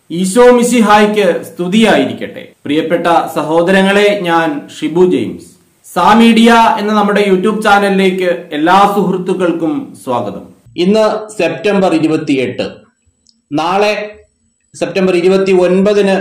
ഈശോ മിശിഹായ്ക്ക് സ്തുതിയായിരിക്കട്ടെ. പ്രിയപ്പെട്ട സഹോദരങ്ങളെ, ഞാൻ ഷിബു ജെയിംസ്. സാ മീഡിയ എന്ന നമ്മുടെ യൂട്യൂബ് ചാനലിലേക്ക് എല്ലാ സുഹൃത്തുക്കൾക്കും സ്വാഗതം. ഇന്ന് സെപ്റ്റംബർ 28. നാളെ സെപ്റ്റംബർ 29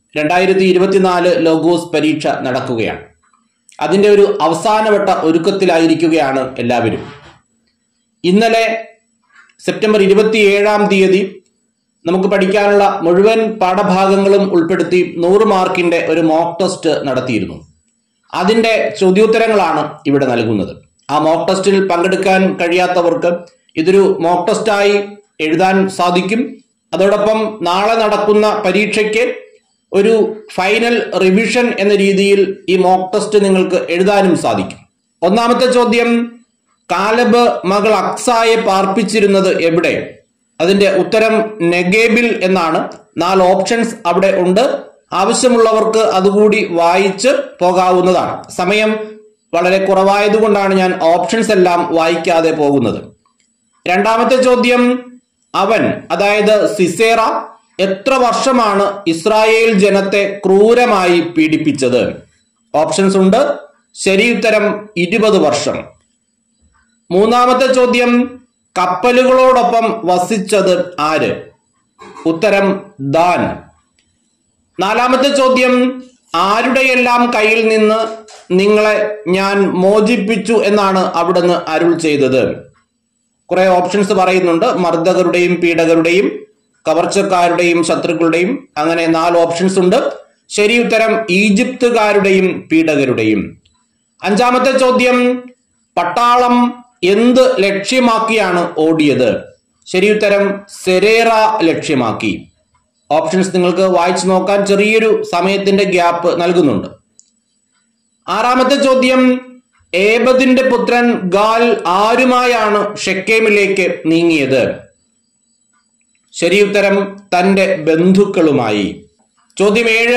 2024 ലോഗോസ് പരീക്ഷ നടക്കുകയാണ്. അതിന്റെ ഒരു അവസാനവട്ട ഒരുക്കത്തിലായിരിക്കുകയാണ് എല്ലാവരും. ഇന്നലെ സെപ്റ്റംബർ 27 നമുക്ക് പഠിക്കാനുള്ള മുഴുവൻ പാഠഭാഗങ്ങളും ഉൾപ്പെടുത്തി 100 മാർക്കിന്റെ ഒരു മോക്ക് ടെസ്റ്റ് നടത്തിയിരുന്നു. അതിന്റെ ചോദ്യോത്തരങ്ങളാണ് ഇവിടെ നൽകുന്നത്. ആ മോക്ക് ടെസ്റ്റിൽ പങ്കെടുക്കാൻ കഴിയാത്തവർക്ക് ഇതൊരു മോക്ക് ടെസ്റ്റായി എഴുതാൻ സാധിക്കും. അതോടൊപ്പം നാളെ നടക്കുന്ന പരീക്ഷയ്ക്ക് ഒരു ഫൈനൽ റിവിഷൻ എന്ന രീതിയിൽ ഈ മോക്ക് ടെസ്റ്റ് നിങ്ങൾക്ക് എഴുതാനും സാധിക്കും. ഒന്നാമത്തെ ചോദ്യം, കാലബ് മകൾ അക്സായെ പാർപ്പിച്ചിരുന്നത് എവിടെ? അതിന്റെ ഉത്തരം നെഗേബിൽ എന്നാണ്. 4 ഓപ്ഷൻസ് അവിടെ ഉണ്ട്. ആവശ്യമുള്ളവർക്ക് അതുകൂടി വായിച്ച് പോകാവുന്നതാണ്. സമയം വളരെ കുറവായതുകൊണ്ടാണ് ഞാൻ ഓപ്ഷൻസ് എല്ലാം വായിക്കാതെ പോകുന്നത്. രണ്ടാമത്തെ ചോദ്യം, അവൻ അതായത് സിസേറ എത്ര വർഷമാണ് ഇസ്രായേൽ ജനത്തെ ക്രൂരമായി പീഡിപ്പിച്ചത്? ഓപ്ഷൻസ് ഉണ്ട്. ശരി ഉത്തരം 20 വർഷം. മൂന്നാമത്തെ ചോദ്യം, കപ്പലുകളോടൊപ്പം വസിച്ചത് ആര്? ഉത്തരം ദാൻ. നാലാമത്തെ ചോദ്യം, ആരുടെയെല്ലാം കയ്യിൽ നിന്ന് നിങ്ങളെ ഞാൻ മോചിപ്പിച്ചു എന്നാണ് അവിടുന്ന് അരുൾ ചെയ്തത്? കുറെ ഓപ്ഷൻസ് പറയുന്നുണ്ട്. മർദ്ദകരുടെയും പീഡകരുടെയും കവർച്ചക്കാരുടെയും ശത്രുക്കളുടെയും, അങ്ങനെ 4 ഓപ്ഷൻസ് ഉണ്ട്. ശരി ഉത്തരം ഈജിപ്തുകാരുടെയും പീഡകരുടെയും. അഞ്ചാമത്തെ ചോദ്യം, പട്ടാളം എന്ത് ലക്ഷ്യമാക്കിയാണ് ഓടിയത്? ശരി ഉത്തരം സെരേറ ലക്ഷ്യമാക്കി. ഓപ്ഷൻസ് നിങ്ങൾക്ക് വായിച്ചു നോക്കാൻ ചെറിയൊരു സമയത്തിന്റെ ഗ്യാപ്പ് നൽകുന്നുണ്ട്. ആറാമത്തെ ചോദ്യം, ഏബദിന്റെ പുത്രൻ ഗാൽ ആരുമായാണ് ഷെക്കേമിലേക്ക് നീങ്ങിയത്? ശരി ഉത്തരം തന്റെ ബന്ധുക്കളുമായി. ചോദ്യം 7,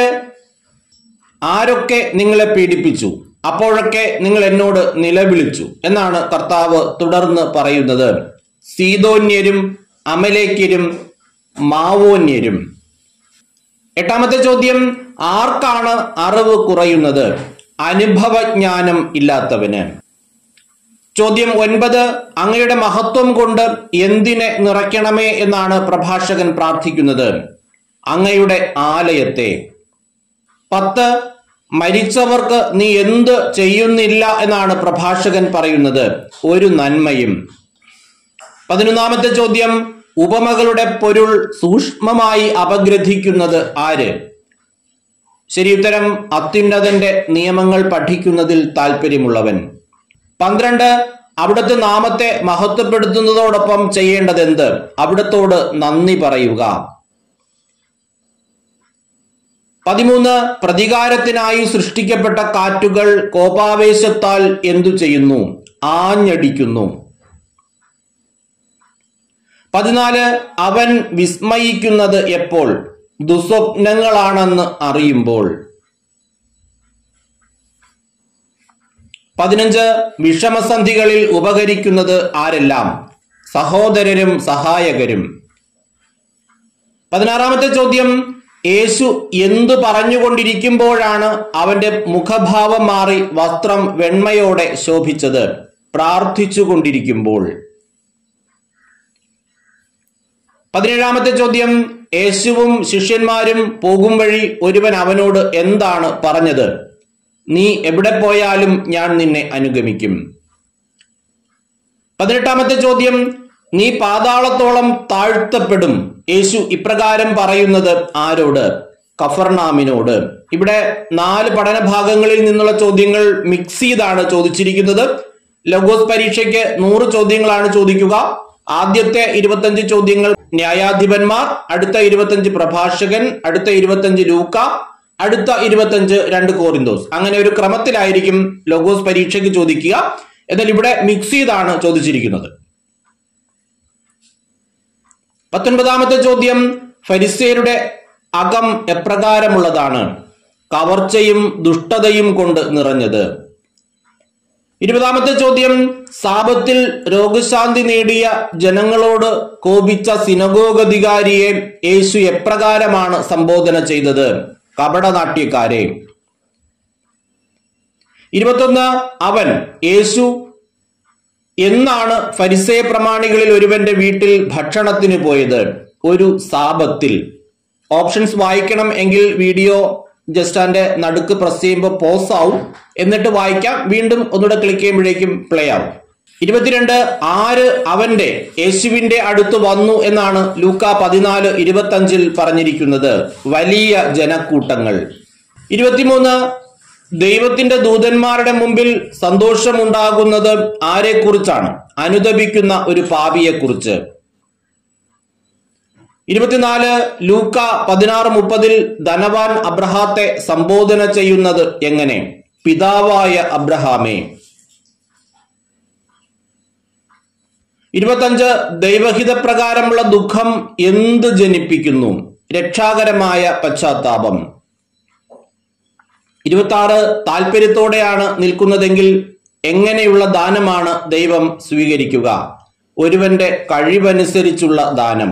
ആരൊക്കെ നിങ്ങളെ പീഡിപ്പിച്ചു? അപ്പോഴൊക്കെ നിങ്ങൾ എന്നോട് നിലവിളിച്ചു എന്നാണ് കർത്താവ് തുടർന്ന് പറയുന്നത്. സീദോന്യരും അമലേക്യരും മാവോന്യരും. എട്ടാമത്തെ ചോദ്യം, ആർക്കാണ് അറിവ് കുറയുന്നത്? അനുഭവജ്ഞാനം ഇല്ലാത്തവന്. ചോദ്യം 9, അങ്ങയുടെ മഹത്വം കൊണ്ട് എന്തിനെ നിറയ്ക്കണമേ എന്നാണ് പ്രഭാഷകൻ പ്രാർത്ഥിക്കുന്നത്? അങ്ങയുടെ ആലയത്തെ. 10, മരിച്ചവർക്ക് നീ എന്ത് ചെയ്യുന്നില്ല എന്നാണ് പ്രഭാഷകൻ പറയുന്നത്? ഒരു നന്മയും. 11ാമത്തെ ചോദ്യം, ഉപമകളുടെ പൊരുൾ സൂക്ഷ്മമായി അപഗ്രഥിക്കുന്നത് ആര്? ശരി ഉത്തരം അത്യുന്നതന്റെ നിയമങ്ങൾ പഠിക്കുന്നതിൽ താല്പര്യമുള്ളവൻ. 12, അവിടുത്തെ നാമത്തെ മഹത്വപ്പെടുത്തുന്നതോടൊപ്പം ചെയ്യേണ്ടത് എന്ത്? അവിടുത്തോട് നന്ദി പറയുക. 13, പ്രതികാരത്തിനായി സൃഷ്ടിക്കപ്പെട്ട കാറ്റുകൾ കോപാവേശത്താൽ എന്തു ചെയ്യുന്നു? ആഞ്ഞടിക്കുന്നു. 14, അവൻ വിസ്മയിക്കുന്നത് എപ്പോൾ? ദുസ്വപ്നങ്ങളാണെന്ന് അറിയുമ്പോൾ. 15, വിഷമസന്ധികളിൽ ഉപകരിക്കുന്നത് ആരെല്ലാം? സഹോദരരും സഹായകരും. 16ാമത്തെ ചോദ്യം, യേശു എന്തു പറഞ്ഞുകൊണ്ടിരിക്കുമ്പോഴാണ് അവന്റെ മുഖഭാവം മാറി വസ്ത്രം വെണ്മയോടെ ശോഭിച്ചത്? പ്രാർത്ഥിച്ചു കൊണ്ടിരിക്കുമ്പോൾ. 17ാമത്തെ ചോദ്യം, യേശുവും ശിഷ്യന്മാരും പോകും വഴി ഒരുവൻ അവനോട് എന്താണ് പറഞ്ഞത്? നീ എവിടെ പോയാലും ഞാൻ നിന്നെ അനുഗമിക്കും. 18ാമത്തെ ചോദ്യം, നീ പാതാളത്തോളം താഴ്ത്തപ്പെടും. യേശു ഇപ്രകാരം പറയുന്നത് ആരോട്? കഫർനാമിനോട്. ഇവിടെ 4 പഠനഭാഗങ്ങളിൽ നിന്നുള്ള ചോദ്യങ്ങൾ മിക്സ് ചെയ്താണ് ചോദിച്ചിരിക്കുന്നത്. ലോഗോസ് പരീക്ഷയ്ക്ക് 100 ചോദ്യങ്ങളാണ് ചോദിക്കുക. ആദ്യത്തെ 25 ചോദ്യങ്ങൾ ന്യായാധിപന്മാർ, അടുത്ത 25 പ്രഭാഷകൻ, അടുത്ത 25 ലൂക്ക, അടുത്ത 25 2 കോറിന്തോസ്. അങ്ങനെ ഒരു ക്രമത്തിലായിരിക്കും ലോഗോസ് പരീക്ഷയ്ക്ക് ചോദിക്കുക. എന്നാൽ ഇവിടെ മിക്സ് ചെയ്താണ് ചോദിച്ചിരിക്കുന്നത്. 19ാമത്തെ ചോദ്യം, ഫരിസേയരുടെ അകം എപ്രകാരമുള്ളതാണ്? കവർച്ചയും ദുഷ്ടതയും കൊണ്ട് നിറഞ്ഞത്. 20ാമത്തെ ചോദ്യം, സാബത്തിൽ രോഗശാന്തി നേടിയ ജനങ്ങളോട് കോപിച്ച സിനഗോഗ് അധികാരിയെ യേശു എപ്രകാരമാണ് സംബോധന ചെയ്തത്? കപടനാട്യക്കാരെ. 21, അവൻ യേശു എന്നാണ് ഫരിസേയ പ്രമാണികളിൽ ഒരുവന്റെ വീട്ടിൽ ഭക്ഷണത്തിന് പോയത്? ഒരു സാബത്തിൽ. ഓപ്ഷൻസ് വായിക്കണം എങ്കിൽ വീഡിയോ ജസ്റ്റ് അതിന്റെ നടുക്ക് പ്രസ് ചെയ്യുമ്പോൾ പോസ് ആവും, എന്നിട്ട് വായിക്കാം. വീണ്ടും ഒന്നുകൂടെ ക്ലിക്ക് ചെയ്യുമ്പോഴേക്കും പ്ലേ ആവും. 22, ആര് അവന്റെ യേശുവിന്റെ അടുത്ത് വന്നു എന്നാണ് ലൂക്ക 14:25 പറഞ്ഞിരിക്കുന്നത്? വലിയ ജനക്കൂട്ടങ്ങൾ. 23, ദൈവത്തിന്റെ ദൂതന്മാരുടെ മുമ്പിൽ സന്തോഷമുണ്ടാകുന്നത് ആരെക്കുറിച്ചാണ്? അനുതപിക്കുന്ന ഒരു പാപിയെക്കുറിച്ച്. 24, ലൂക്ക 16:30 ധനവാൻ അബ്രഹാത്തെ സംബോധന ചെയ്യുന്നത് എങ്ങനെ? പിതാവായ അബ്രഹാമേ. 25, ദൈവഹിതപ്രകാരമുള്ള ദുഃഖം എന്ത് ജനിപ്പിക്കുന്നു? രക്ഷാകരമായ പശ്ചാത്താപം. 26, താല്പര്യത്തോടെയാണ് നിൽക്കുന്നതെങ്കിൽ എങ്ങനെയുള്ള ദാനമാണ് ദൈവം സ്വീകരിക്കുക? ഒരുവന്റെ കഴിവനുസരിച്ചുള്ള ദാനം.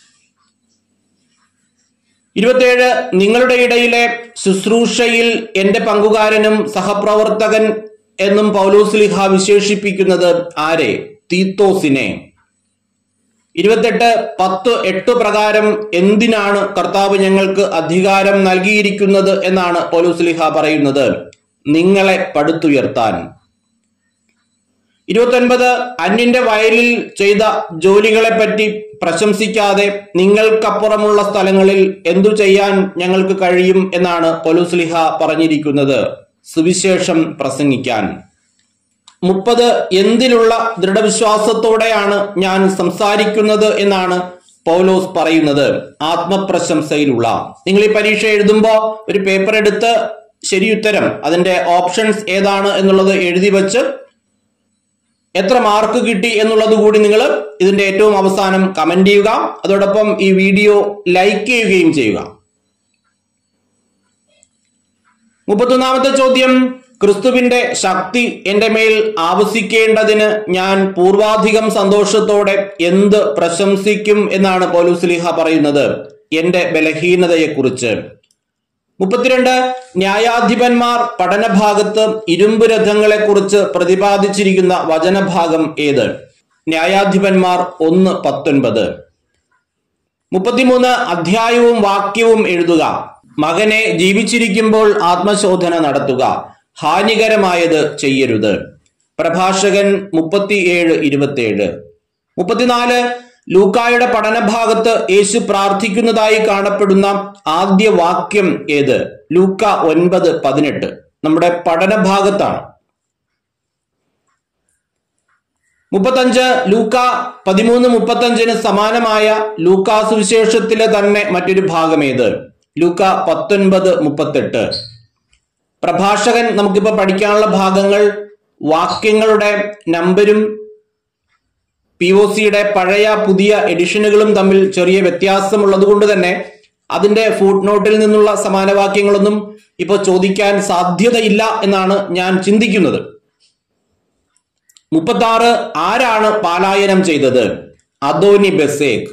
27, നിങ്ങളുടെ ഇടയിലെ ശുശ്രൂഷയിൽ എന്റെ പങ്കുകാരനും സഹപ്രവർത്തകൻ എന്നും പൗലോസ്ലീഹ വിശേഷിപ്പിക്കുന്നത് ആരെ? തീത്തോസിനെ. 28, 10:8 പ്രകാരം എന്തിനാണ് കർത്താവ് ഞങ്ങൾക്ക് അധികാരം നൽകിയിരിക്കുന്നത് എന്നാണ് പൗലോസ്ലീഹ പറയുന്നത്? നിങ്ങളെ പടുത്തുയർത്താൻ. 29, അന്യന്റെ വയലിൽ ചെയ്ത ജോലികളെ പറ്റി പ്രശംസിക്കാതെ നിങ്ങൾക്കപ്പുറമുള്ള സ്ഥലങ്ങളിൽ എന്തു ചെയ്യാൻ ഞങ്ങൾക്ക് കഴിയും എന്നാണ് പൗലോസ്ലീഹ പറഞ്ഞിരിക്കുന്നത്? സുവിശേഷം പ്രസംഗിക്കാൻ. 30, എന്തിലുള്ള ദൃഢവിശ്വാസത്തോടെയാണ് ഞാൻ സംസാരിക്കുന്നത് എന്നാണ് പൗലോസ് പറയുന്നത്? ആത്മപ്രശംസയിലുള്ള. നിങ്ങൾ ഈ പരീക്ഷ എഴുതുമ്പോൾ ഒരു പേപ്പർ എടുത്ത് ശരിയുത്തരം, അതിന്റെ ഓപ്ഷൻസ് ഏതാണ് എന്നുള്ളത് എഴുതി വെച്ച് എത്ര മാർക്ക് കിട്ടി എന്നുള്ളത് കൂടി നിങ്ങൾ ഇതിന്റെ ഏറ്റവും അവസാനം കമന്റ് ചെയ്യുക. അതോടൊപ്പം ഈ വീഡിയോ ലൈക്ക് ചെയ്യുകയും ചെയ്യുക. 31ാമത്തെ ചോദ്യം, ക്രിസ്തുവിന്റെ ശക്തി എന്റെ മേൽ ആവസിക്കേണ്ടതിന് ഞാൻ പൂർവാധികം സന്തോഷത്തോടെ എന്ത് പ്രശംസിക്കും എന്നാണ് പൗലോസ്ലീഹ പറയുന്നത്? എന്റെ ബലഹീനതയെക്കുറിച്ച്. 32, ന്യായാധിപന്മാർ പഠനഭാഗത്ത് ഇരുമ്പ് രഥങ്ങളെ കുറിച്ച് പ്രതിപാദിച്ചിരിക്കുന്ന വചനഭാഗം ഏത്? ന്യായാധിപന്മാർ 1:19. 33, അധ്യായവും വാക്യവും എഴുതുക. മകനെ ജീവിച്ചിരിക്കുമ്പോൾ ആത്മശോധന നടത്തുക. ഹാനികരമായത് ചെയ്യരുത്. പ്രഭാഷകൻ 37:27. 34, ലൂക്കായുടെ പഠനഭാഗത്ത് യേശു പ്രാർത്ഥിക്കുന്നതായി കാണപ്പെടുന്ന ആദ്യ വാക്യം ഏത്? ലൂക്ക 9:18. നമ്മുടെ പഠനഭാഗത്താണ്. 35, ലൂക്ക 13:35 സമാനമായ ലൂക്കാ സുവിശേഷത്തിലെ തന്നെ മറ്റൊരു ഭാഗം ഏത്? ലൂക്ക 19:38. പ്രഭാഷകൻ നമുക്കിപ്പോ പഠിക്കാനുള്ള ഭാഗങ്ങൾ വാക്യങ്ങളുടെ നമ്പരും POCയുടെ പഴയ പുതിയ എഡിഷനുകളും തമ്മിൽ ചെറിയ വ്യത്യാസമുള്ളത് കൊണ്ട് തന്നെ അതിന്റെ ഫുട് നോട്ടിൽ നിന്നുള്ള സമാനവാക്യങ്ങളൊന്നും ഇപ്പൊ ചോദിക്കാൻ സാധ്യതയില്ല എന്നാണ് ഞാൻ ചിന്തിക്കുന്നത്. 36, ആരാണ് പലായനം ചെയ്തത്? അദോനി ബെസേക്ക്.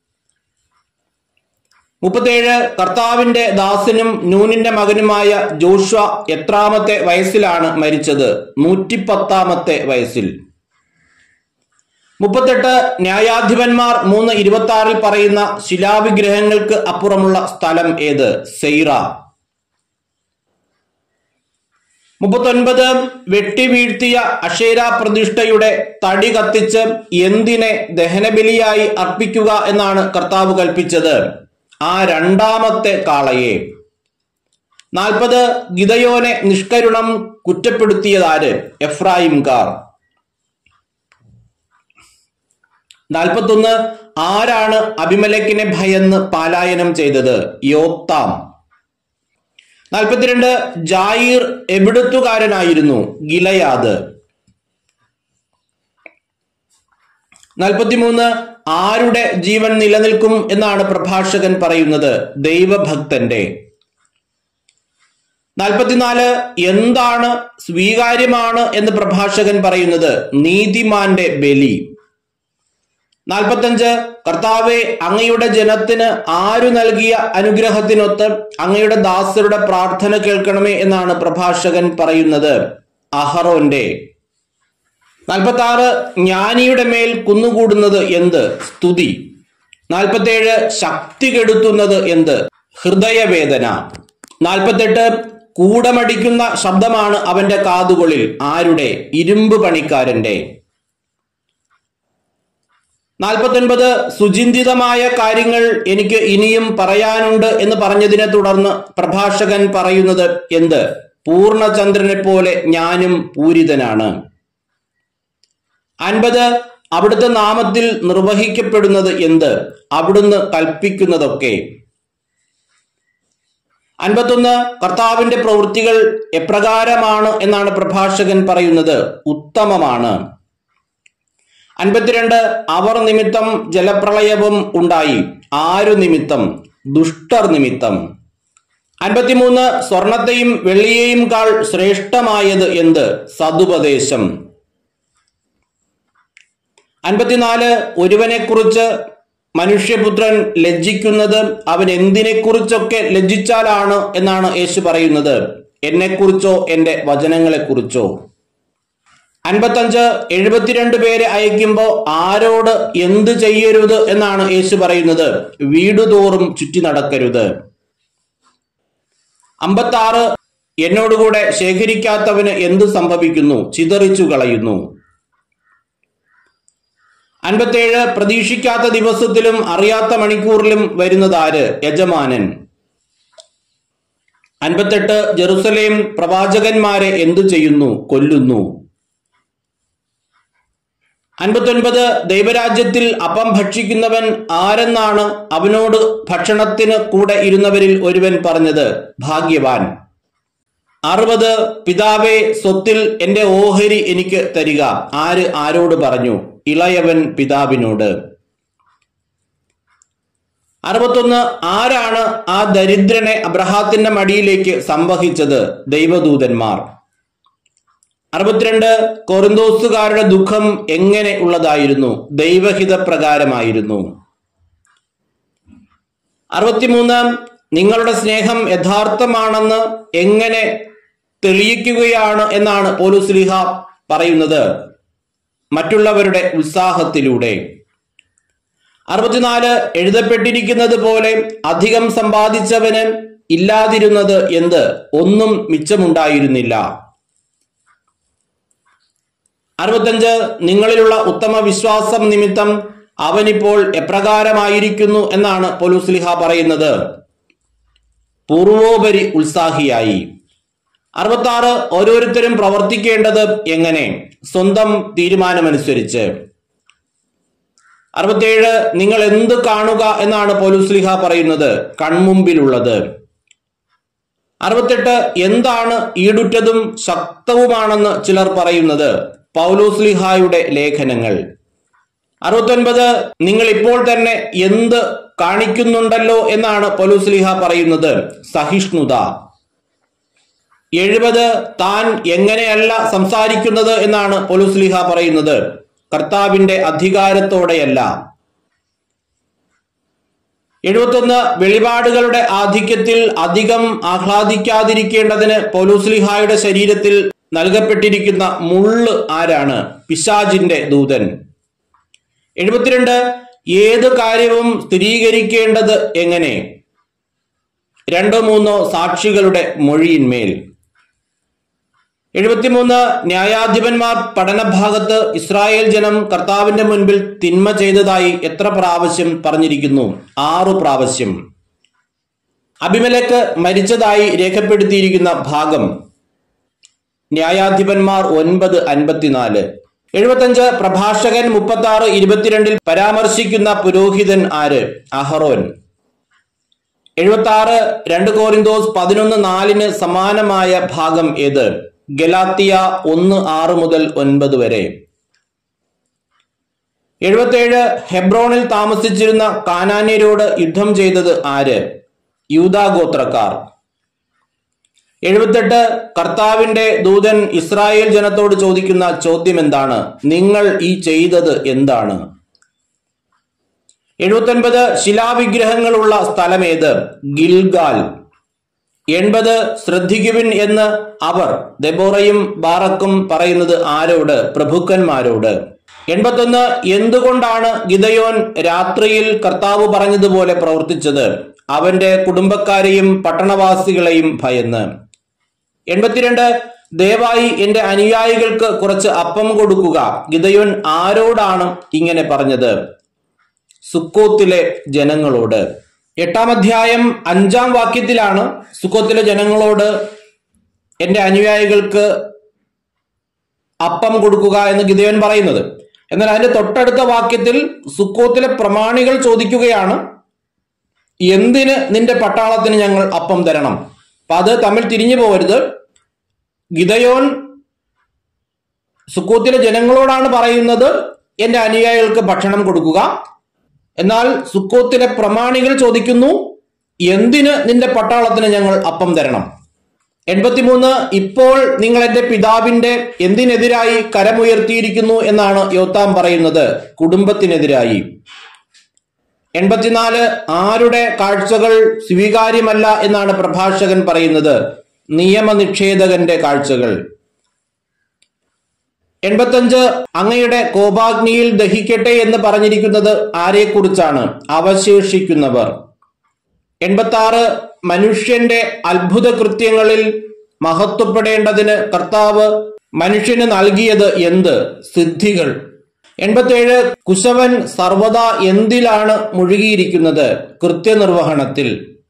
37, കർത്താവിന്റെ ദാസനും നൂനിന്റെ മകനുമായ ജോഷുവ എത്രാമത്തെ വയസ്സിലാണ് മരിച്ചത്? 110ാമത്തെ വയസ്സിൽ. 38, ന്യായാധിപന്മാർ 3:26 പറയുന്ന ശിലാവിഗ്രഹങ്ങൾക്ക് അപ്പുറമുള്ള സ്ഥലം ഏത്? സെയ്റ. 39, വെട്ടിവീഴ്ത്തിയ അശേര പ്രതിഷ്ഠയുടെ തടി കത്തിച്ച് എന്തിനെ ദഹനബലിയായി അർപ്പിക്കുക എന്നാണ് കർത്താവ് കൽപ്പിച്ചത്? ആ രണ്ടാമത്തെ കാളയെ. 40, ഗിദയോനെ നിഷ്കരുണം കുറ്റപ്പെടുത്തിയതാര്? എഫ്രായിംകാർ. 41, ആരാണ് അബിമലെക്കിനെ ഭയന്ന് പലായനം ചെയ്തത്? യോത്താം. 42, ജായിർ എവിടുത്തുകാരനായിരുന്നു? ഗിലയാദ്. 43, ആരുടെ ജീവൻ നിലനിൽക്കും എന്നാണ് പ്രഭാഷകൻ പറയുന്നത്? ദൈവഭക്തന്റെ. 44 എന്താണ് സ്വീകാര്യമാണ് എന്ന് പ്രഭാഷകൻ പറയുന്നത്? നീതിമാന്റെ ബലി. 45 കർത്താവെ, അങ്ങയുടെ ജനത്തിന് ആരു നൽകിയ അനുഗ്രഹത്തിനൊത്ത് അങ്ങയുടെ ദാസരുടെ പ്രാർത്ഥന കേൾക്കണമേ എന്നാണ് പ്രഭാഷകൻ പറയുന്നത്, അഹറോന്റെ. 46 ജ്ഞാനിയുടെ മേൽ കുന്നുകൂടുന്നത് എന്ത്? സ്തുതി. 47 ശക്തി കെടുത്തുന്നത് എന്ത്? ഹൃദയവേദന. 48 കൂടമടിക്കുന്ന ശബ്ദമാണ് അവന്റെ കാതുകളിൽ. ആരുടെ? ഇരുമ്പ് പണിക്കാരന്റെ. 49 സുചിന്തിതമായ കാര്യങ്ങൾ എനിക്ക് ഇനിയും പറയാനുണ്ട് എന്ന് പറഞ്ഞതിനെ തുടർന്ന് പ്രഭാഷകൻ പറയുന്നത് എന്ത്? പൂർണ്ണചന്ദ്രനെ പോലെ ഞാനും പൂരിതനാണ്. 50 അവിടുത്തെ നാമത്തിൽ നിർവഹിക്കപ്പെടുന്നത് എന്ത്? അവിടുന്ന് കൽപ്പിക്കുന്നതൊക്കെ. 51 കർത്താവിന്റെ പ്രവൃത്തികൾ എപ്രകാരമാണ് എന്നാണ് പ്രഭാഷകൻ പറയുന്നത്? ഉത്തമമാണ്. 52 അവർ നിമിത്തം ജലപ്രളയവും ഉണ്ടായി. ആരു നിമിത്തം? ദുഷ്ടർ നിമിത്തം. 53 സ്വർണത്തെയും വെള്ളിയെയും കാൾ ശ്രേഷ്ഠമായത് എന്ത്? സതുപദേശം. 54 ഒരുവനെക്കുറിച്ച് മനുഷ്യപുത്രൻ ലജ്ജിക്കുന്നത് അവൻ എന്തിനെക്കുറിച്ചൊക്കെ ലജ്ജിച്ചാലാണ് എന്നാണ് യേശു പറയുന്നത്? എന്നെക്കുറിച്ചോ എന്റെ വചനങ്ങളെക്കുറിച്ചോ? 55 72 പേരെ അയക്കുമ്പോൾ ആരോട് എന്ത് ചെയ്യരുത് എന്നാണ് യേശു പറയുന്നത്? വീടുതോറും ചുറ്റി നടക്കരുത്. 56 എന്നോടുകൂടെ ശേഖരിക്കാത്തവന് എന്ത് സംഭവിക്കുന്നു? ചിതറിച്ചു കളയുന്നു. 57 പ്രതീക്ഷിക്കാത്ത ദിവസത്തിലും അറിയാത്ത മണിക്കൂറിലും വരുന്നതാര്? യജമാനൻ. 58 ജെറുസലേം പ്രവാചകന്മാരെ എന്തു ചെയ്യുന്നു? കൊല്ലുന്നു. 59 ദൈവരാജ്യത്തിൽ അപ്പം ഭക്ഷിക്കുന്നവൻ ആരെന്നാണ് അവനോട് ഭക്ഷണത്തിന് കൂടെ ഇരുന്നവരിൽ ഒരുവൻ പറഞ്ഞത്? ഭാഗ്യവാൻ. 60 പിതാവേ, സ്വത്തിൽ എന്റെ ഓഹരി എനിക്ക് തരിക. ആര് ആരോട് പറഞ്ഞു? ഇളയവൻ പിതാവിനോട്. 61 ആരാണ് ആ ദരിദ്രനെ അബ്രഹാത്തിന്റെ മടിയിലേക്ക് സംവഹിച്ചത്? ദൈവദൂതന്മാർ. 62 കൊറിന്തോസുകാരുടെ ദുഃഖം എങ്ങനെ ഉള്ളതായിരുന്നു? ദൈവഹിതപ്രകാരമായിരുന്നു. 63 നിങ്ങളുടെ സ്നേഹം യഥാർത്ഥമാണെന്ന് എങ്ങനെ തെളിയിക്കുകയാണ് എന്നാണ് പൗലോസ് ശ്ലീഹ പറയുന്നത്? മറ്റുള്ളവരുടെ ഉത്സാഹത്തിലൂടെ. 64 എഴുതപ്പെട്ടിരിക്കുന്നത് പോലെ അധികം സമ്പാദിച്ചവന് ഇല്ലാതിരുന്നത് എന്ത്? ഒന്നും മിച്ചമുണ്ടായിരുന്നില്ല. 65 നിങ്ങളിലുള്ള ഉത്തമ വിശ്വാസം നിമിത്തം അവനിപ്പോൾ എപ്രകാരമായിരിക്കുന്നു എന്നാണ് പൗലോസ് ശ്ലീഹ പറയുന്നത്? പൂർവോപരി ഉത്സാഹിയായി. 66 ഓരോരുത്തരും പ്രവർത്തിക്കേണ്ടത് എങ്ങനെ? സ്വന്തം തീരുമാനമനുസരിച്ച്. 67 നിങ്ങൾ എന്ത് കാണുക എന്നാണ് പൗലോസ് ശ്ലീഹ പറയുന്നത്? കൺമുമ്പിലുള്ളത്. 68 എന്താണ് ഈടുറ്റതും ശക്തവുമാണെന്ന് ചിലർ പറയുന്നത്? പൗലോസ് ശ്ലീഹായുടെ ലേഖനങ്ങൾ. 69 നിങ്ങൾ ഇപ്പോൾ തന്നെ എന്ത് കാണിക്കുന്നുണ്ടല്ലോ എന്നാണ് പൗലോസ് ശ്ലീഹ പറയുന്നത്? സഹിഷ്ണുത. 70 താൻ എങ്ങനെയല്ല സംസാരിക്കുന്നത് എന്നാണ് പൗലോസ് ശ്ലീഹ പറയുന്നത്? കർത്താവിന്റെ അധികാരത്തോടെയല്ല. 71 വെളിപാടുകളുടെ ആധിക്യത്തിൽ അധികം ആഹ്ലാദിക്കാതിരിക്കേണ്ടതിന് പൗലോസ് ശ്ലീഹായുടെ ശരീരത്തിൽ നൽകപ്പെട്ടിരിക്കുന്ന മുള്ള് ആരാണ്? പിശാചിന്റെ ദൂതൻ. 72 ഏത് കാര്യവും സ്ഥിരീകരിക്കേണ്ടത് എങ്ങനെ? 2-3 സാക്ഷികളുടെ മൊഴിയിന്മേൽ. 73 ന്യായാധിപന്മാർ പഠനഭാഗത്ത് ഇസ്രായേൽ ജനം കർത്താവിന്റെ മുൻപിൽ തിന്മ ചെയ്തതായി എത്ര പ്രാവശ്യം പറഞ്ഞിരിക്കുന്നു? 6 പ്രാവശ്യം. അബിമേലെക്ക് മരിച്ചതായി രേഖപ്പെടുത്തിയിരിക്കുന്ന ഭാഗം ന്യായാധിപന്മാർ 9:54. 75 പ്രഭാഷകൻ 36:22 പരാമർശിക്കുന്ന പുരോഹിതൻ ആര്? അഹറോൻ. 76 2 കോരിന്തോസ് 11:4 സമാനമായ ഭാഗം ഏത്? ഗലാത്തിയ 1:6 മുതൽ 9 വരെ. 77 ഹെബ്രോണിൽ താമസിച്ചിരുന്ന കാനാന്യരോട് യുദ്ധം ചെയ്തത് ആര്? യൂദാ ഗോത്രക്കാർ. 78 കർത്താവിന്റെ ദൂതൻ ഇസ്രായേൽ ജനത്തോട് ചോദിക്കുന്ന ചോദ്യം എന്താണ്? നിങ്ങൾ ഈ ചെയ്തത് എന്താണ്? 79 ശിലാവിഗ്രഹങ്ങളുള്ള സ്ഥലമേത്? ഗിൽഗാൽ. 80 ശ്രദ്ധിക്കുവിൻ എന്ന് അവർ ദെബോറയും ബാറക്കും പറയുന്നത് ആരോട്? പ്രഭുക്കന്മാരോട്. 81 എന്തുകൊണ്ടാണ് ഗിദെയോൻ രാത്രിയിൽ കർത്താവ് പറഞ്ഞതുപോലെ പ്രവർത്തിച്ചത്? അവന്റെ കുടുംബക്കാരെയും പട്ടണവാസികളെയും ഭയന്ന്. 82 ദയവായി എന്റെ അനുയായികൾക്ക് കുറച്ച് അപ്പം കൊടുക്കുക. ഗിദെയോൻ ആരോടാണ് ഇങ്ങനെ പറഞ്ഞത്? സുക്കോത്തിലെ ജനങ്ങളോട്. 8-ാം അധ്യായം 5-ാം വാക്യത്തിലാണ് സുക്കോത്തിലെ ജനങ്ങളോട് എന്റെ അനുയായികൾക്ക് അപ്പം കൊടുക്കുക എന്ന് ഗിദെയോൻ പറയുന്നത്. എന്നാൽ അതിന്റെ തൊട്ടടുത്ത വാക്യത്തിൽ സുക്കോത്തിലെ പ്രമാണികൾ ചോദിക്കുകയാണ്, എന്തിന് നിന്റെ പട്ടാളത്തിന് ഞങ്ങൾ അപ്പം തരണം? അപ്പൊ അത് തമ്മിൽ തിരിഞ്ഞു പോകരുത്. ഗിദെയോൻ സുക്കോത്തിലെ ജനങ്ങളോടാണ് പറയുന്നത് എന്റെ അനുയായികൾക്ക് ഭക്ഷണം കൊടുക്കുക. എന്നാൽ സുക്കോത്തിലെ പ്രമാണികൾ ചോദിക്കുന്നു, എന്തിന് നിന്റെ പട്ടാളത്തിന് ഞങ്ങൾ അപ്പം തരണം? 83 ഇപ്പോൾ നിങ്ങൾ എന്റെ പിതാവിന്റെ എന്തിനെതിരായി കരമുയർത്തിയിരിക്കുന്നു എന്നാണ് യോത്താം പറയുന്നത്? കുടുംബത്തിനെതിരായി. 84 ആരുടെ കാഴ്ചകൾ സ്വീകാര്യമല്ല എന്നാണ് പ്രഭാഷകൻ പറയുന്നത്? നിയമനിഷേധകന്റെ കാഴ്ചകൾ. 85 അങ്ങയുടെ കോപാഗ്നിയിൽ ദഹിക്കട്ടെ എന്ന് പറഞ്ഞിരിക്കുന്നത് ആരെക്കുറിച്ചാണ്? അവശേഷിക്കുന്നവർ. 86 മനുഷ്യന്റെ അത്ഭുത കൃത്യങ്ങളിൽ മഹത്വപ്പെടേണ്ടതിന് കർത്താവ് മനുഷ്യന് നൽകിയത് എന്ത്? സിദ്ധികൾ. 87 കുശവൻ സർവദാ എന്തിലാണ് മുഴുകിയിരിക്കുന്നത്? കൃത്യനിർവഹണത്തിൽ.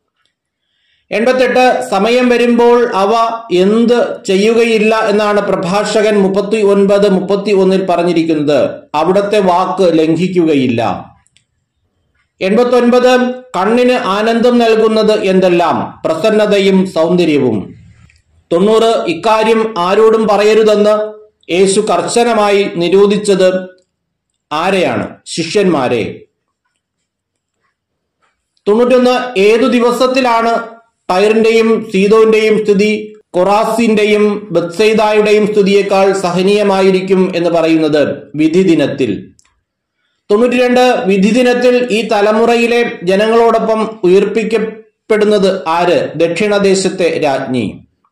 88 സമയം വരുമ്പോൾ അവ എന്ത് ചെയ്യുകയില്ല എന്നാണ് പ്രഭാഷകൻ 39:31 പറഞ്ഞിരിക്കുന്നത്? അവിടുത്തെ വാക്ക് ലംഘിക്കുകയില്ല. 89 കണ്ണിന് ആനന്ദം നൽകുന്നത് എന്തെല്ലാം? പ്രസന്നതയും സൗന്ദര്യവും. 90 ഇക്കാര്യം ആരോടും പറയരുതെന്ന് യേശു കർശനമായി നിരോധിച്ചത് ആരെയാണ്? ശിഷ്യന്മാരെ. 91 ഏതു ദിവസത്തിലാണ് ടൈറിന്റെയും സീദോന്റെയും സ്ഥിതി കൊറാസിന്റെയും ബത്സൈദായുടെയും സ്ഥിതിയേക്കാൾ സഹനീയമായിരിക്കും എന്ന് പറയുന്നത്? വിധി ദിനത്തിൽ. 92 വിധി ദിനത്തിൽ ഈ തലമുറയിലെ ജനങ്ങളോടൊപ്പം ഉയർപ്പിക്കപ്പെടുന്നത് ആര്? ദക്ഷിണദേശത്തെ രാജ്ഞി.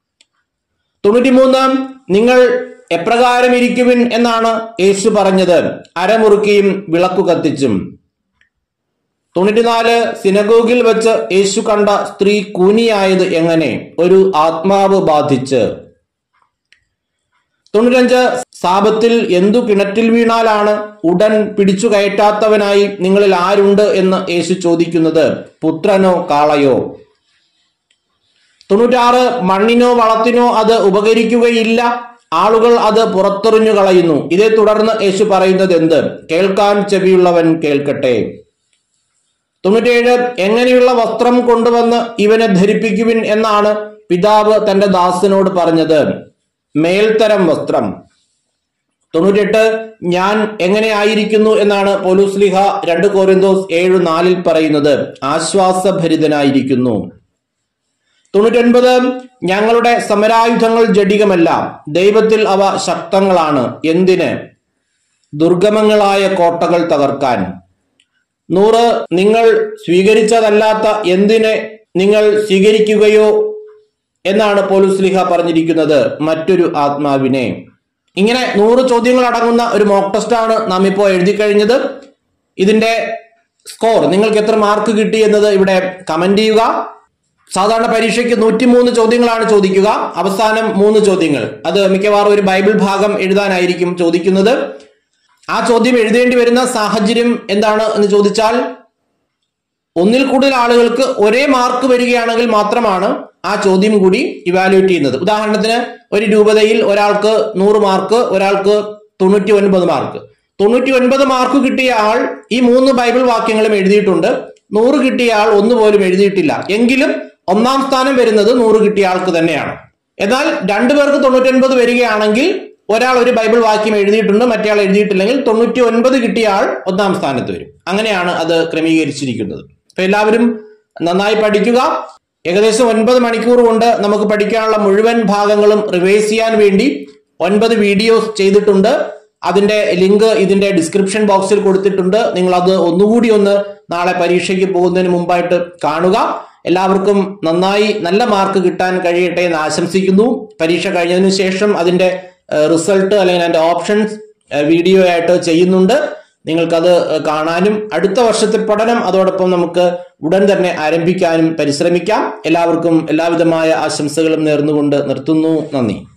93 നിങ്ങൾ എപ്രകാരം ഇരിക്കുവിൻ എന്നാണ് യേശു പറഞ്ഞത്? അരമുറുക്കിയും വിളക്കു കത്തിച്ചും. 94 സിനഗോഗിൽ വെച്ച് യേശു കണ്ട സ്ത്രീ കൂനിയായത് എങ്ങനെ? ഒരു ആത്മാവ് ബാധിച്ച്. 95 സാപത്തിൽ എന്തു കിണറ്റിൽ വീണാലാണ് ഉടൻ പിടിച്ചു കയറ്റാത്തവനായി നിങ്ങളിൽ ആരുണ്ട് എന്ന് യേശു ചോദിക്കുന്നത്? പുത്രനോ കാളയോ? 96 മണ്ണിനോ വളത്തിനോ അത് ഉപകരിക്കുകയില്ല, ആളുകൾ അത് പുറത്തെറിഞ്ഞു കളയുന്നു. ഇതേ തുടർന്ന് യേശു പറയുന്നത് എന്ത്? കേൾക്കാൻ ചെവിയുള്ളവൻ കേൾക്കട്ടെ. 97 എങ്ങനെയുള്ള വസ്ത്രം കൊണ്ടുവന്ന് ഇവനെ ധരിപ്പിക്കുവിൻ എന്നാണ് പിതാവ് തന്റെ ദാസനോട് പറഞ്ഞത്? മേൽത്തരം വസ്ത്രം. 98 ഞാൻ എങ്ങനെ ആയിരിക്കുന്നു എന്നാണ് പൗലോസ്ലീഹ 2 കൊരിന്തോസ് 7:4 പറയുന്നത്? ആശ്വാസഭരിതനായിരിക്കുന്നു. 99 ഞങ്ങളുടെ സമരായുധങ്ങൾ ജഡികമല്ല, ദൈവത്തിൽ അവ ശക്തങ്ങളാണ്. എന്തിന്? ദുർഗമങ്ങളായ കോട്ടകൾ തകർക്കാൻ. 100 നിങ്ങൾ സ്വീകരിച്ചതല്ലാത്ത എന്തിനെ നിങ്ങൾ സ്വീകരിക്കുകയോ എന്നാണ് പൗലോസ്ലീഹ പറഞ്ഞിരിക്കുന്നത്? മറ്റൊരു ആത്മാവിനെ. ഇങ്ങനെ 100 ചോദ്യങ്ങൾ അടങ്ങുന്ന ഒരു മോക്ക് ടെസ്റ്റ് ആണ് നാം ഇപ്പോൾ എഴുതി കഴിഞ്ഞത്. ഇതിന്റെ സ്കോർ, നിങ്ങൾക്ക് എത്ര മാർക്ക് കിട്ടി എന്നത് ഇവിടെ കമന്റ് ചെയ്യുക. സാധാരണ പരീക്ഷയ്ക്ക് 103 ചോദ്യങ്ങളാണ് ചോദിക്കുക. അവസാനം 3 ചോദ്യങ്ങൾ, അത് മിക്കവാറും ഒരു ബൈബിൾ ഭാഗം എഴുതാനായിരിക്കും ചോദിക്കുന്നത്. ആ ചോദ്യം എഴുതേണ്ടി വരുന്ന സാഹചര്യം എന്താണ് എന്ന് ചോദിച്ചാൽ, ഒന്നിൽ കൂടുതൽ ആളുകൾക്ക് ഒരേ മാർക്ക് വരികയാണെങ്കിൽ മാത്രമാണ് ആ ചോദ്യം കൂടി ഇവാലുവേറ്റ് ചെയ്യുന്നത്. ഉദാഹരണത്തിന്, ഒരു രൂപതയിൽ ഒരാൾക്ക് 100 മാർക്ക്, ഒരാൾക്ക് 99 മാർക്ക്. 99 മാർക്ക് കിട്ടിയ ആൾ ഈ 3 ബൈബിൾ വാക്യങ്ങളും എഴുതിയിട്ടുണ്ട്. 100 കിട്ടിയ ആൾ ഒന്നുപോലും എഴുതിയിട്ടില്ല. എങ്കിലും 1-ാം സ്ഥാനം വരുന്നത് 100 കിട്ടിയ ആൾക്ക് തന്നെയാണ്. എന്നാൽ 2 പേർക്ക് 99 വരികയാണെങ്കിൽ ഒരാൾ ഒരു ബൈബിൾ വാക്യം എഴുതിയിട്ടുണ്ട്, മറ്റേ ആൾ എഴുതിയിട്ടില്ലെങ്കിൽ 99 കിട്ടിയ ആൾ 1-ാം സ്ഥാനത്ത് വരും. അങ്ങനെയാണ് അത് ക്രമീകരിച്ചിരിക്കുന്നത്. അപ്പൊ എല്ലാവരും നന്നായി പഠിക്കുക. ഏകദേശം 9 മണിക്കൂർ കൊണ്ട് നമുക്ക് പഠിക്കാനുള്ള മുഴുവൻ ഭാഗങ്ങളും റിവൈസ് ചെയ്യാൻ വേണ്ടി 9 വീഡിയോസ് ചെയ്തിട്ടുണ്ട്. അതിന്റെ ലിങ്ക് ഇതിന്റെ ഡിസ്ക്രിപ്ഷൻ ബോക്സിൽ കൊടുത്തിട്ടുണ്ട്. നിങ്ങൾ അത് ഒന്നുകൂടി നാളെ പരീക്ഷയ്ക്ക് പോകുന്നതിന് മുമ്പായിട്ട് കാണുക. എല്ലാവർക്കും നന്നായി നല്ല മാർക്ക് കിട്ടാൻ കഴിയട്ടെ എന്ന് ആശംസിക്കുന്നു. പരീക്ഷ കഴിഞ്ഞതിന് ശേഷം അതിന്റെ റിസൾട്ട് അല്ലെങ്കിൽ അതിന്റെ ഓപ്ഷൻസ് വീഡിയോ ആയിട്ട് ചെയ്യുന്നുണ്ട്. നിങ്ങൾക്കത് കാണാനും അടുത്ത വർഷത്തെ പഠനം അതോടൊപ്പം നമുക്ക് ഉടൻ തന്നെ ആരംഭിക്കാനും പരിശ്രമിക്കാം. എല്ലാവർക്കും എല്ലാവിധമായ ആശംസകളും നേർന്നുകൊണ്ട് നിർത്തുന്നു. നന്ദി.